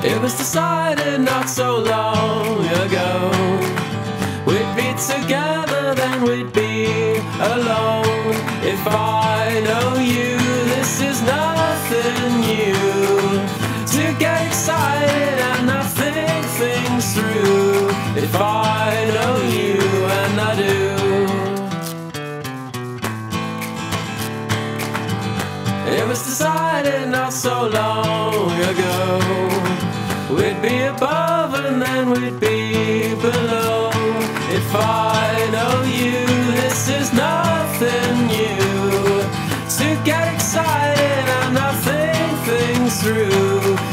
It was decided not so long ago, we'd be together, then we'd be alone. If I know you, this is nothing new. To get excited and not think things through. If I know you, and I do. It was decided not so long ago, we'd be above and then we'd be below. If I know you, this is nothing new. To get excited and not think things through.